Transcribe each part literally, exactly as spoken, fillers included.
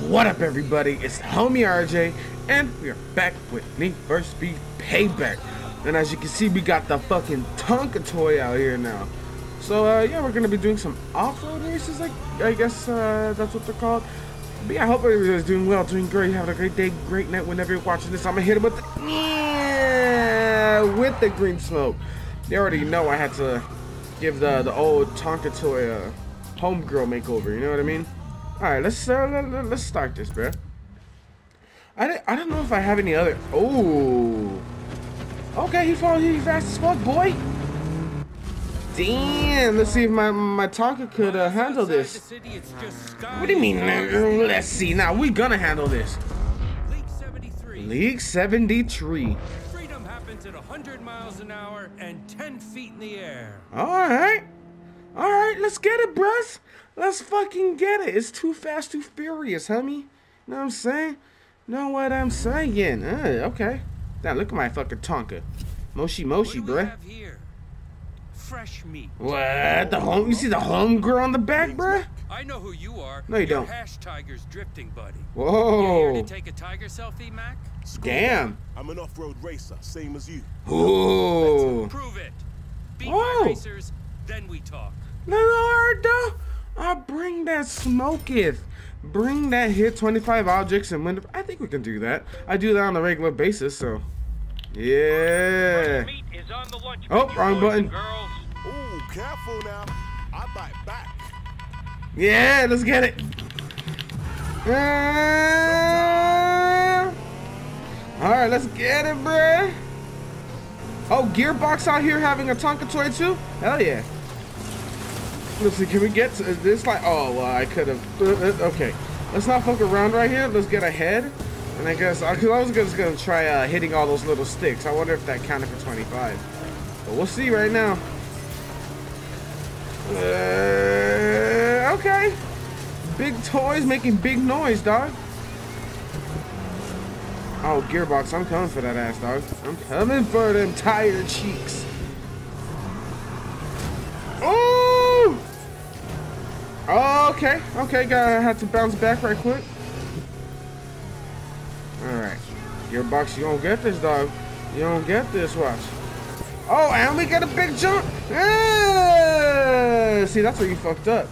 What up, everybody? It's the homie R J, and we are back with Need for Speed Payback. And as you can see, we got the fucking Tonka toy out here now. So uh, yeah, we're gonna be doing some off-road races. Like I guess uh, that's what they're called. But yeah, I hope everybody's doing well, doing great, having a great day, great night. Whenever you're watching this, I'm gonna hit it with the yeah, with the green smoke. You already know I had to give the the old Tonka toy a homegirl makeover. You know what I mean? All right, let's uh, let, let's start this, bro. I don't, I don't know if I have any other. Oh, okay, he falls. He fast as fuck, boy. Damn. Let's see if my my Tonka could uh, handle this. What do you mean? Let's see. Now we gonna handle this. League seventy-three. League seventy-three. Freedom happens at one hundred miles an hour and ten feet in the air. All right, all right. Let's get it, bruh. Let's fucking get it. It's too fast, too furious, homie. You know what I'm saying? Know what I'm saying? Uh, okay. Now look at my fucking Tonka. Moshi moshi, What do we bruh. have here? Fresh meat. What? The home? You see the home girl on the back, bruh? I know who you are. No, you You're don't. Hash Tiger's drifting buddy. Whoa. You here to take a tiger selfie, Mac? Damn. I'm an off-road racer, same as you. Ooh. Prove it. Beat Whoa. my racers, then we talk. Little Ardo. I'll bring that smoketh. Bring that hit twenty-five objects and win. I think we can do that. I do that on a regular basis, so. Yeah. Meat is on the lunch Oh, menu, wrong boys button. and girls. Ooh, careful now. I bite back. Yeah, let's get it. Uh, all right, let's get it, bruh. Oh, Gearbox out here having a Tonka toy too? Hell yeah. Let's see, can we get to this? Like, oh, well, I could have. Uh, okay, let's not fuck around right here. Let's get ahead. And I guess, because I was just going to try uh, hitting all those little sticks. I wonder if that counted for twenty-five. But we'll see right now. Uh, okay. Big toys making big noise, dog. Oh, Gearbox, I'm coming for that ass, dog. I'm coming for them tired cheeks. Oh! Okay, okay, gotta have to bounce back right quick. Alright. Gearbox, you don't get this, dog. You don't get this, watch. Oh, and we get a big jump. Yeah! See, that's where you fucked up.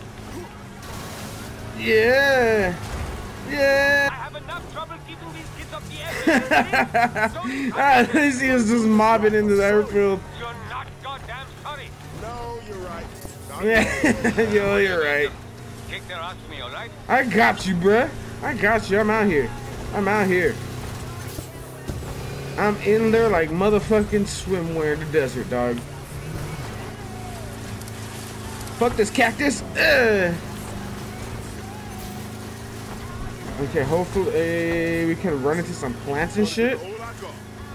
Yeah. Yeah. I have enough trouble keeping these kids up the edge. Ah, he was just mobbing into the airfield. You're not goddamn sorry. No, you're right. No, Yeah, yo, you're right. Kick their ass for me, alright? I got you, bruh. I got you. I'm out here. I'm out here. I'm in there like motherfucking swimwear in the desert, dog. Fuck this cactus. Ugh. Okay, hopefully uh, we can run into some plants and shit. all I got.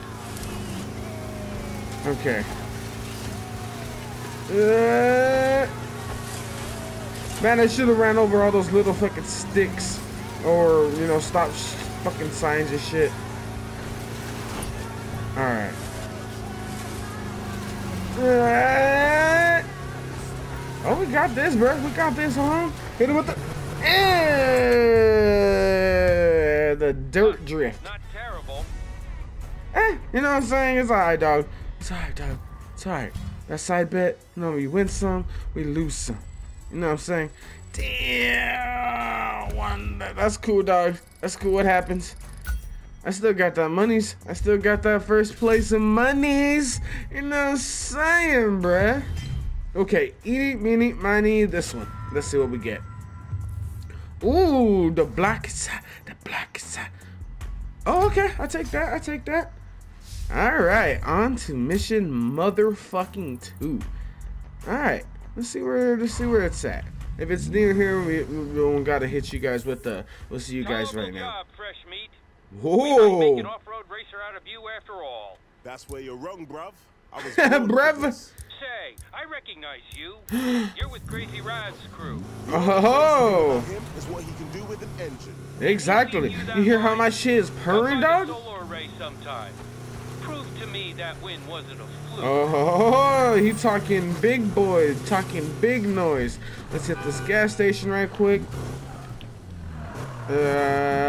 Okay. Uh, man, I should have ran over all those little fucking sticks. Or, you know, stop sh fucking signs and shit. Alright. Uh, oh, we got this, bro. We got this, huh? Hit it with the... Eh, the dirt drift. Not terrible. Eh, you know what I'm saying? It's alright, dog. It's alright, dog. It's alright. That side bet, you know, we win some, we lose some. You know what I'm saying? Damn, one. That's cool, dog. That's cool. What happens? I still got that monies. I still got that first place in monies. You know what I'm saying, bruh? Okay, eeny, meeny, miny, this one. Let's see what we get. Ooh, the black side. The black side. Oh, okay. I take that. I take that. All right, on to mission motherfucking two. All right, let's see where let's see where it's at. If it's near here, we, we don't gotta hit you guys with the. We'll see you guys right now. Job, fresh meat. Whoa, We might make an off-road racer out of you after all. That's where you're wrong, bruv. I was born for bruv. this. Say, I recognize you. You're with Crazy Rad's crew. Oh, Him is what he can do with an engine. exactly. You hear how my shit is purring, dog? Solo race sometime. Prove to me that win wasn't a fluke. Oh, he talking big boy, talking big noise. Let's hit this gas station right quick. Uh,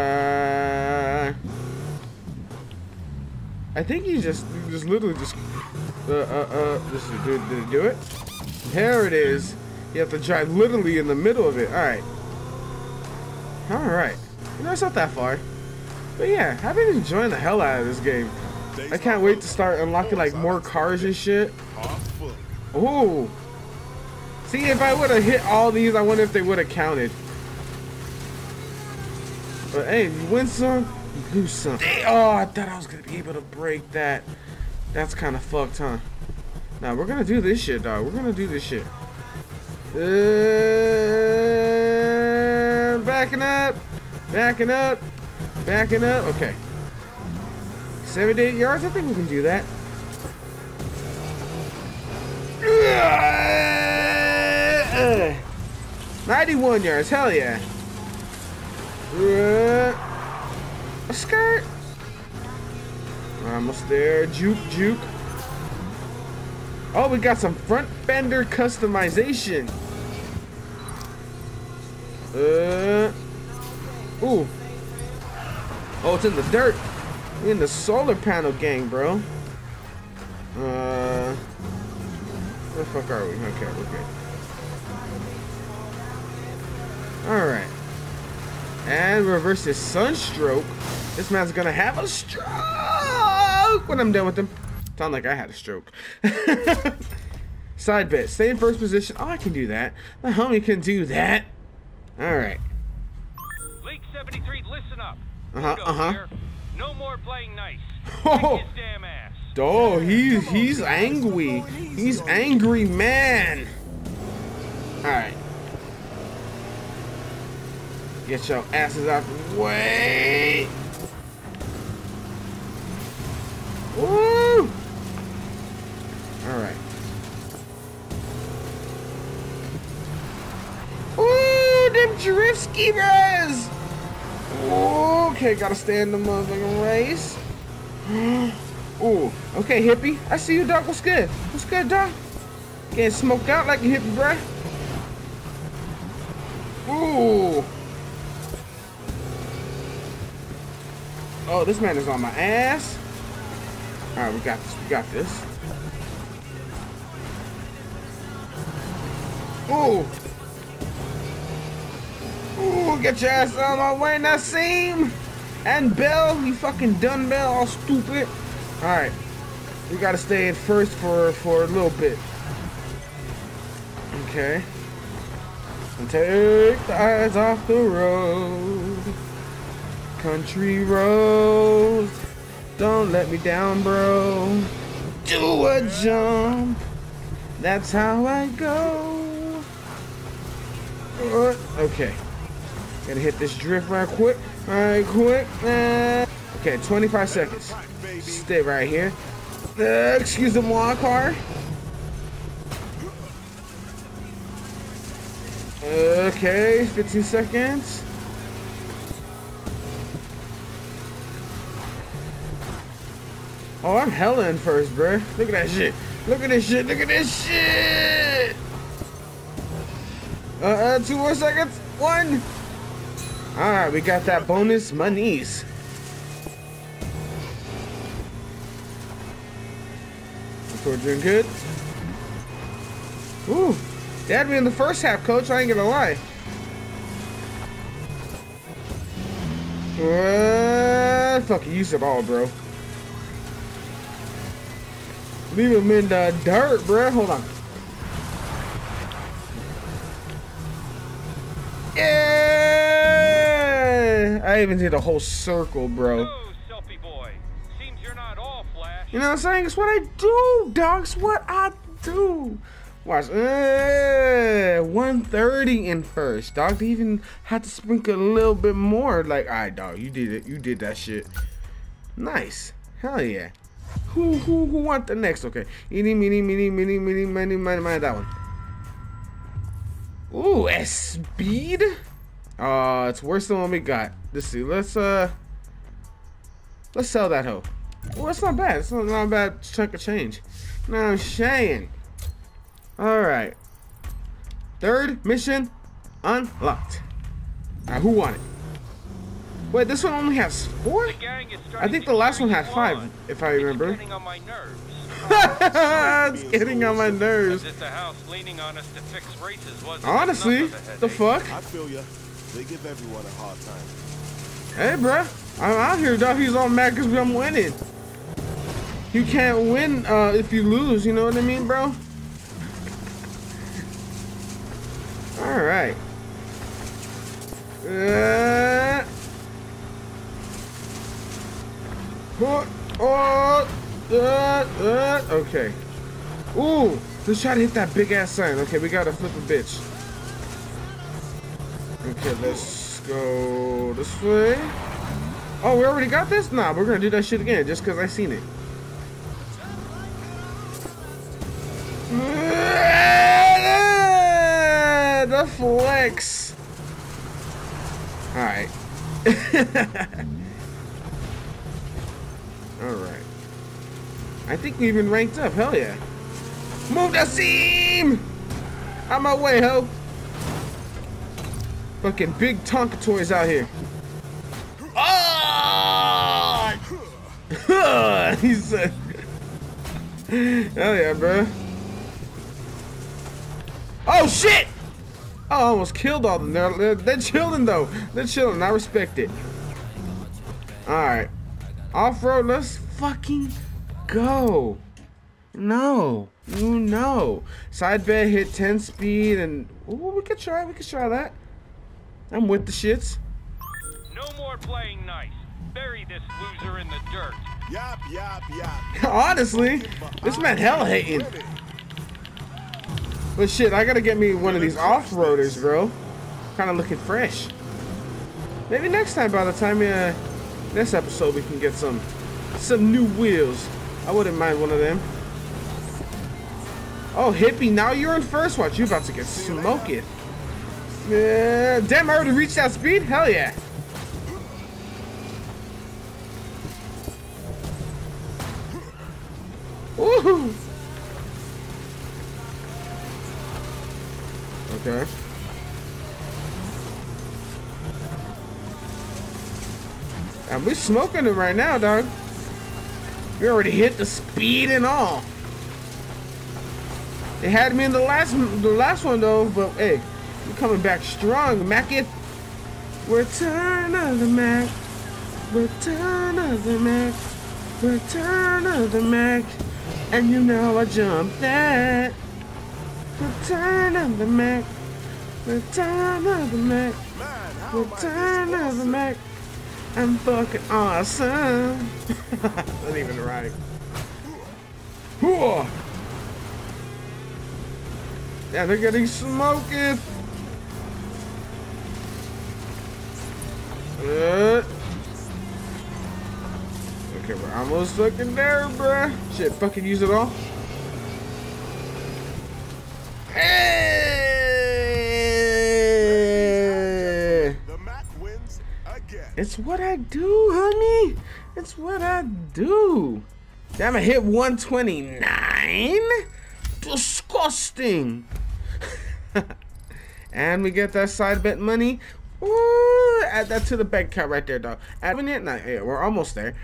I think he just, just literally just, uh, uh, uh, this is, did, did it do it? There it is. You have to drive literally in the middle of it. All right. All right. You know, it's not that far. But yeah, I've been enjoying the hell out of this game. I can't wait to start unlocking like more cars and shit. Ooh. See, if I would have hit all these, I wonder if they would have counted. But hey, you win some, you lose some. Oh, I thought I was gonna be able to break that. That's kind of fucked, huh? Now we're gonna do this shit, dog. We're gonna do this shit. Uh, backing up, backing up, backing up. Okay. seventy-eight yards. I think we can do that. Uh, ninety-one yards. Hell yeah. Uh, a skirt. Almost there. Juke, juke. Oh, we got some front fender customization. Uh. Ooh. Oh, it's in the dirt. We in the solar panel gang, bro. Uh. Where the fuck are we? Okay, we're good. All right. And reverse his sunstroke. This man's gonna have a stroke when I'm done with him. Sound like I had a stroke. Side bet. Stay in first position. Oh, I can do that. The homie can do that. All right. League seventy-three, listen up. Uh huh. Uh huh. Here. No more playing nice. Oh, Kick his damn ass. oh, he's he's angry. He's angry man. All right. Get your asses out the way. Woo! All right. Ooh, them drift skiers. Okay, gotta stay in the motherfucking race. Ooh, okay, hippie. I see you, dog. What's good? What's good, dog? Getting smoked out like a hippie, bruh. Ooh. Oh, this man is on my ass. All right, we got this. We got this. Ooh. Ooh, get your ass out of my way, Nassim. And Bell, you fucking done Bell, all stupid. All right, we gotta stay in first for for a little bit. Okay. And take the eyes off the road. Country roads, don't let me down, bro. Do a jump, that's how I go. Uh, okay, gotta hit this drift right quick, right quick. Uh, okay, twenty-five seconds. Stay right here. Uh, excuse the moi car. Okay, fifteen seconds. Oh, I'm hella in first, bruh. Look at that shit. Look at this shit. Look at this shit. Uh, uh, two more seconds. One. All right, we got that bonus monies. We're doing good. Ooh, they had me in the first half, coach. I ain't gonna lie. Uh, fuck you, use it all, bro. Leave him in the dirt, bro. Hold on. Yeah! I even did a whole circle, bro. Oh, selfie boy. Seems you're not all flash. You know what I'm saying? It's what I do, dog. It's what I do. Watch. Uh, one thirty in first, dog. They even had to sprinkle a little bit more. Like, all right, dog. You did it. You did that shit. Nice. Hell yeah. Who who who want the next? Okay. Eeny, meeny, meeny, meeny, meeny, meeny, meeny, meeny, that one. Ooh, S speed. Uh, it's worse than what we got. Let's see. Let's uh, let's sell that hoe. Well, it's not bad. It's not, not a bad chunk of change. No, I'm saying. All right. Third mission unlocked. All right, who won it? Wait, this one only has four? I think the last one had five, if I remember. It's getting on my nerves. It's getting on my nerves. As if the house leaning on us to fix races wasn't Honestly, enough of a the headache. fuck? I feel ya. They give everyone a hard time. Hey, bruh. I'm out here, dog. He's all mad because I'm winning. You can't win uh, if you lose, you know what I mean, bro? Alright. Uh, oh, oh, uh, uh, okay. Ooh, let's try to hit that big ass sign. Okay, we gotta flip a bitch. Okay, let's go this way. Oh, we already got this? Nah, we're gonna do that shit again just because I seen it. The flex. Alright. Alright. I think we even ranked up. Hell yeah. Move the seam! Out my way, ho. Fucking big Tonka toys out here. Oh! He said. Hell yeah, bro. Oh shit! Oh, I almost killed all of them. They're, they're, they're chilling though. They're chilling. I respect it. Alright. Off-road, let's fucking go. No. You know. Side bed hit ten speed and ooh, we could try. We could try that. I'm with the shits. No more playing nice. Bury this loser in the dirt. Yap, yap, yap. Honestly, this man hell hating. But shit, I gotta get me one of these off-roaders, bro. Kind of looking fresh. Maybe next time, by the time uh, next episode, we can get some some new wheels. I wouldn't mind one of them. Oh, hippie, now you're in first. Watch, you about to get smoked. Yeah, damn, I already reached that speed. Hell yeah. Woohoo. Okay. And we're smoking it right now, dog. We already hit the speed and all. They had me in the last the last one though, but hey, we're coming back strong, Mac it. Return of the Mac. Return of the Mac. Return of the Mac. And you know I jumped that. Return of the Mac. Return of the Mac. Return of the Mac. I'm fucking awesome. Not even right. Whoa. Yeah, they're getting smoking. Good. Okay, we're almost fucking there, bruh. Shit, fucking use it all. Hey! The Mac wins again. It's what I do, honey. It's what I do. Damn, I hit one twenty-nine. Disgusting. And we get that side bet money. Ooh, add that to the bank account right there, dog. Adding it? Nah, yeah, we're almost there.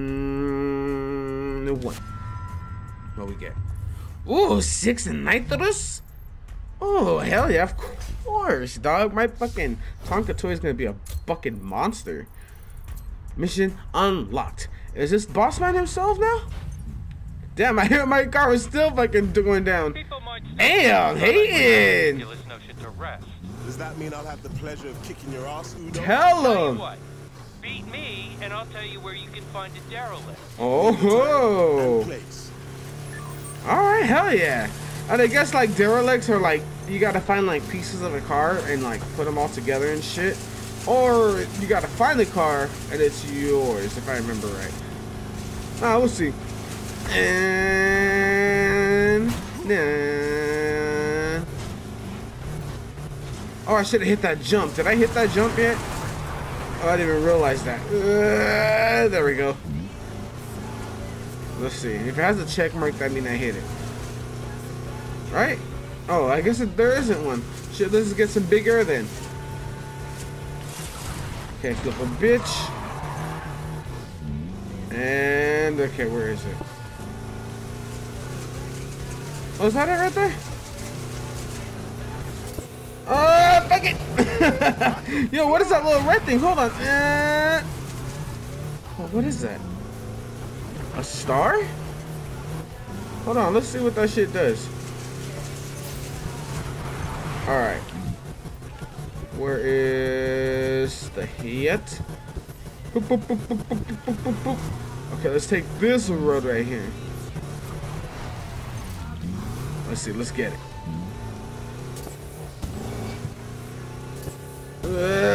Mm, one. What we get? Ooh, six and nitros? Oh, hell yeah, of course, dog. My fucking Tonka toy is gonna be a fucking monster. Mission unlocked. Is this boss man himself now? Damn, I hear my car is still fucking going down. Damn, hating. Does that mean I'll have the pleasure of kicking your ass, Udo? Tell him. What? Beat me, and I'll tell you where you can find a derelict. Oh, ho. All right, hell yeah. And I guess like derelicts are like you gotta find like pieces of a car and like put them all together and shit, or you gotta find the car and it's yours if I remember right. Ah, we'll see. And nah. Oh, I should have hit that jump. Did I hit that jump yet? Oh, I didn't even realize that. Uh, there we go. Let's see. If it has a check mark, that means I hit it. Right? Oh, I guess it, there isn't one. Shit, let's get some bigger then. Okay, flip a bitch. And okay, where is it? Oh, is that it right there? Oh, fuck it! Yo, what is that little red thing? Hold on. Uh, oh, what is that? A star? Hold on, let's see what that shit does. Alright. Where is the hit? Boop, boop, boop, boop, boop, boop, boop, boop. Okay, let's take this road right here. Let's see, let's get it. Uh,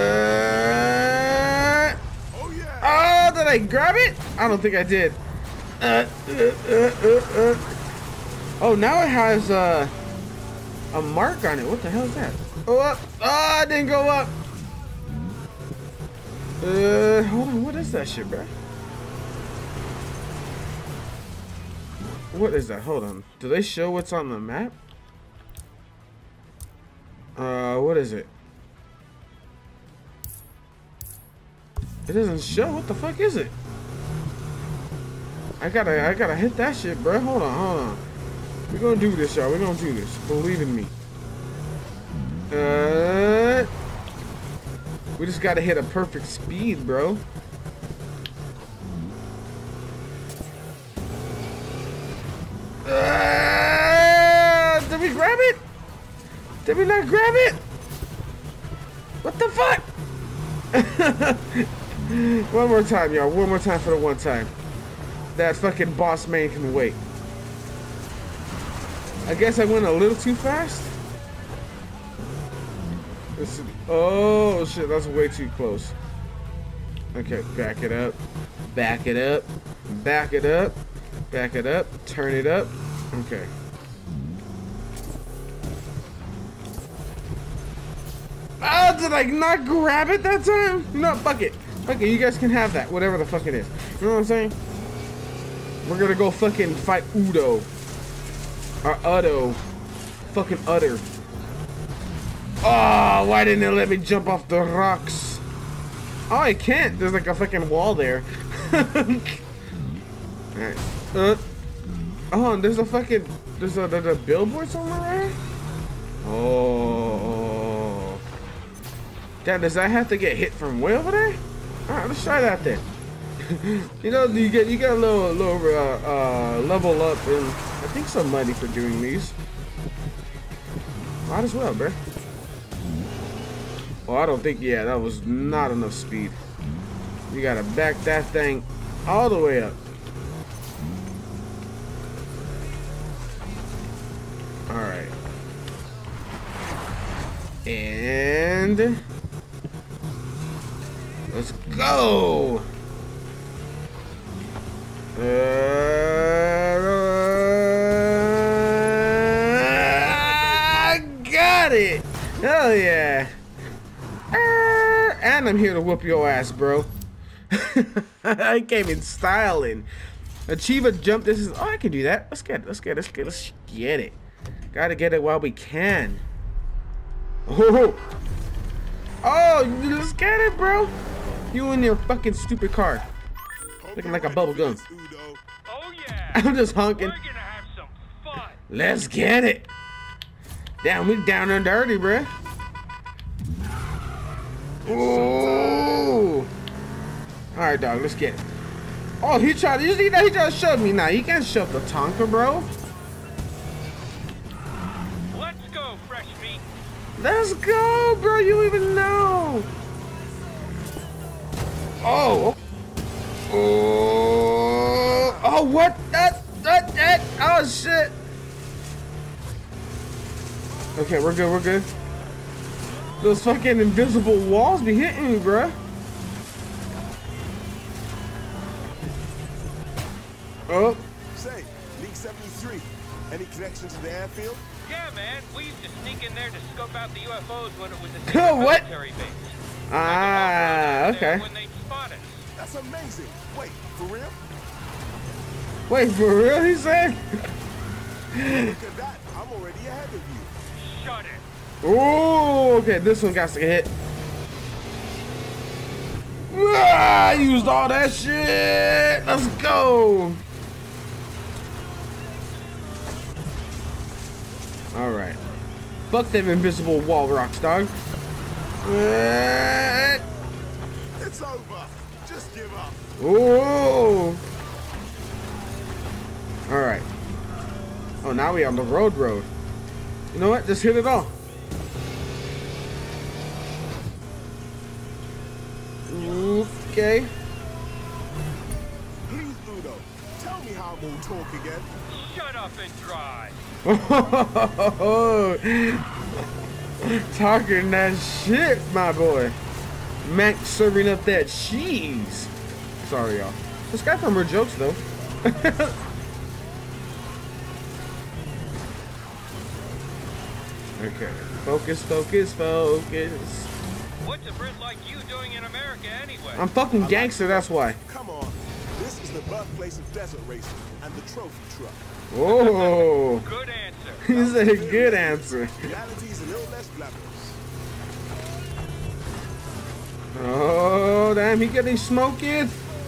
Oh yeah. oh, did I grab it? I don't think I did. Uh, uh, uh, uh, uh. Oh, now it has uh, a mark on it. What the hell is that? Oh, up. Oh, it didn't go up. Uh, hold on. What is that shit, bro? What is that? Hold on. Do they show what's on the map? Uh, what is it? It doesn't show. What the fuck is it? I gotta, I gotta hit that shit, bro. Hold on, hold on. We're gonna do this, y'all. We're gonna do this. Believe in me. Uh, we just gotta hit a perfect speed, bro. Uh, did we grab it? Did we not grab it? What the fuck? One more time, y'all. One more time for the one time. That fucking boss man can wait. I guess I went a little too fast. Let's see. Oh shit, that's way too close. Okay, back it up. Back it up. Back it up. Back it up. Turn it up. Okay. Oh, did I not grab it that time? No, fuck it. Fuck it, you guys can have that. Whatever the fuck it is. You know what I'm saying? We're gonna go fucking fight Udo. Or Udo. Fucking Utter. Oh, why didn't it let me jump off the rocks? Oh, I can't. There's like a fucking wall there. Alright. Uh, oh, there's a fucking... There's a, there's a billboard somewhere, right? Oh. Damn, does that have to get hit from way over there? Alright, let's try that then. You know, you get you get a little little uh, uh, level up and I think some money for doing these. Might as well, bro. Oh, I don't think. Yeah, that was not enough speed. You gotta back that thing all the way up. All right. And let's go. Uh, got it! Hell yeah! Uh, and I'm here to whoop your ass, bro. I came in styling. Achieve a jump. This is. Oh, I can do that. Let's get it. Let's get it. Let's get it. Let's get it. Gotta get it while we can. Oh, oh, let's get it, bro. You and your fucking stupid car. Looking like a bubble gum. Oh yeah. I'm just honking. We're gonna have some fun. Let's get it. Damn, we down and dirty, bruh. Ooh. Alright, dog, let's get it. Oh, he tried to, you see that? He just shoved me now. You can't shove the Tonka, bro. Let's go, fresh meat. Let's go, bro. You even know. Oh. Oh, oh, what? That, that, that, oh, shit. Okay, we're good, we're good. Those fucking invisible walls be hitting me, bruh. Oh. Say, League seventy-three, any connection to the airfield? Yeah, man. We used to sneak in there to scope out the U F Os when it was a Oh, what? military base. Ah, okay. When they spot us. That's amazing. Wait, for real? Wait, for real, he said? Look at that. I'm already ahead of you. Shut it. Oh, okay, this one got to get hit. Ah, I used all that shit. Let's go. All right. Fuck them invisible wall rocks, dog. It's over. Just give up. Oh. All right. Oh, now we on the road road. You know what? Just hit it all. Okay. Please, Udo, tell me how I'm gonna talk again. Shut up and drive. Talking that shit, my boy. Mac serving up that cheese. Sorry, y'all. This guy from her jokes, though. Okay. Focus, focus, focus. What's a Brit like you doing in America anyway? I'm fucking gangster, that's why. Come on. This is the birthplace of desert racing and the trophy truck. Oh. Good answer. He's a good answer. Reality is a little less glamorous. Oh, damn, he getting smoking.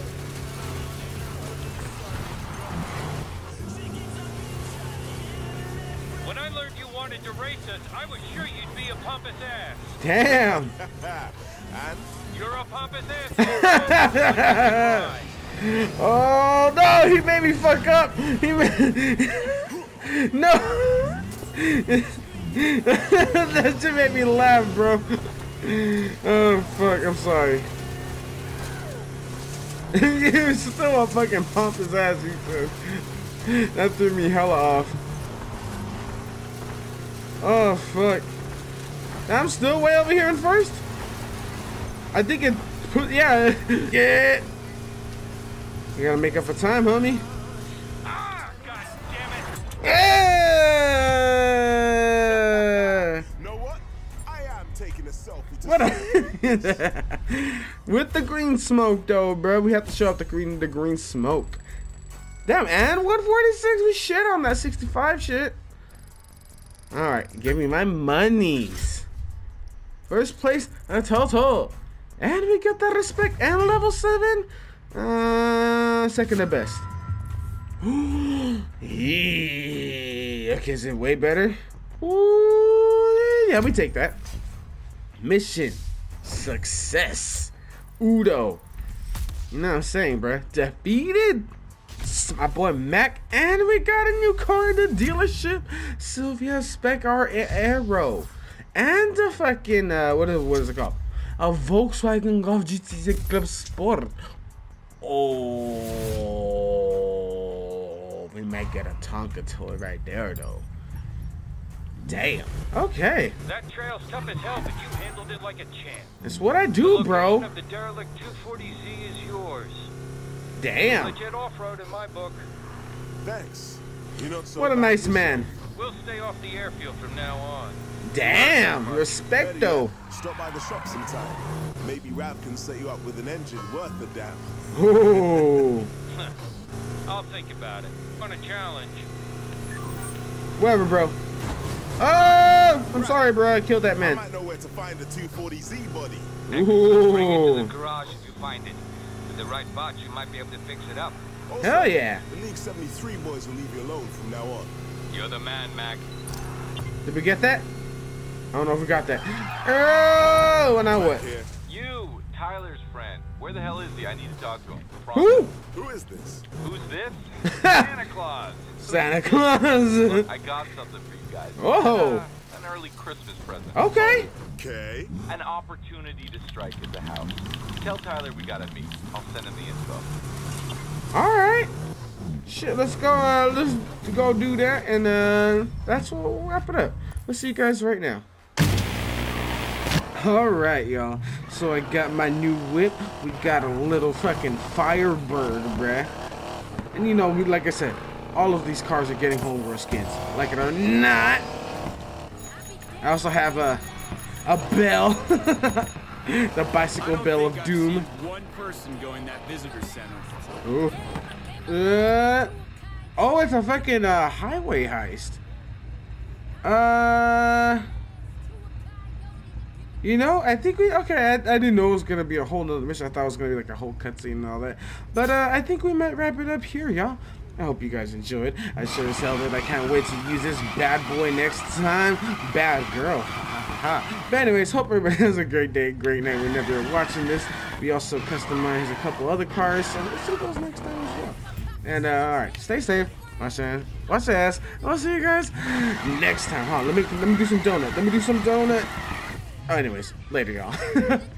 When I learned you wanted to race us, I was sure you'd be a pompous ass. Damn. And You're a pompous ass. Oh no, he made me fuck up. He made... No. That shit made me laugh, bro. Oh fuck, I'm sorry. He was still a fucking pump his ass, he said. That threw me hella off. Oh fuck. I'm still way over here in first? I think it put, yeah. Yeah. You gotta make up for time, homie. Ah, God damn it. Yeah. you know what? I am taking a selfie to What a with the green smoke though, bro. We have to show up the green the green smoke. Damn, and one forty-six, we shit on that sixty-five shit. Alright, give me my monies. First place, a total. And we get that respect and level seven. Uh, second to best. Yeah. Okay, is it way better? Ooh, yeah, we take that. Mission success. Udo. You know what I'm saying, bruh? Defeated. It's my boy Mac, and we got a new car in the dealership. Sylvia Spec R Aero. And the fucking, uh, what is, what is it called? A Volkswagen Golf G T six Club Sport. Oh, we might get a Tonka toy right there, though. Damn. Okay. That trail's tough as hell, but you handled it like a champ. That's what I do, bro. The derelict two forty Z is yours. Damn. Legit off-road in my book. Thanks. You're not so What a nice man. We'll stay off the airfield from now on. Damn. Respect, though. Stop by the shop sometime. Maybe Rav can set you up with an engine worth the damn. Oh. I'll think about it. On a challenge. Whatever, bro. Oh, I'm sorry, bro. I killed that I man. might know where to find the two forty Z body. Bring it to Ooh. the garage if you find it. With the right box, you might be able to fix it up. Also, Hell yeah. The League seventy-three boys will leave you alone from now on. You're the man, Mac. Did we get that? I don't know if we got that. Oh, and now what? Here. You, Tyler's friend. Where the hell is he? I need to talk to him. Who? Who is this? Who's this? Santa Claus. Santa Claus. I got something for you guys. Oh. Uh, an early Christmas present. Okay. Okay. An opportunity to strike at the house. Tell Tyler we gotta meet. I'll send him the info. All right. Shit, let's go. Uh, let's go do that, and uh, that's what we'll wrap it up. Let's see you guys right now. All right, y'all. So I got my new whip. We got a little fucking Firebird, bruh. And you know, we like I said, all of these cars are getting homebrew skins, like it or not. I also have a a bell, the bicycle bell of doom. One person going that visitor center. Ooh. Uh, oh, it's a fucking uh, highway heist. Uh, You know, I think we, okay, I, I didn't know it was going to be a whole nother mission. I thought it was going to be like a whole cutscene and all that. But uh, I think we might wrap it up here, y'all. I hope you guys enjoyed. I sure as hell did. I can't wait to use this bad boy next time. Bad girl. But anyways, hope everybody has a great day, great night whenever you're watching this. We also customized a couple other cars, so let's do those next time as well. And uh, alright, stay safe. Watch your ass. Watch your ass. I'll see you guys next time. Huh? Let me let me do some donut. Let me do some donut. Oh, anyways, later, y'all.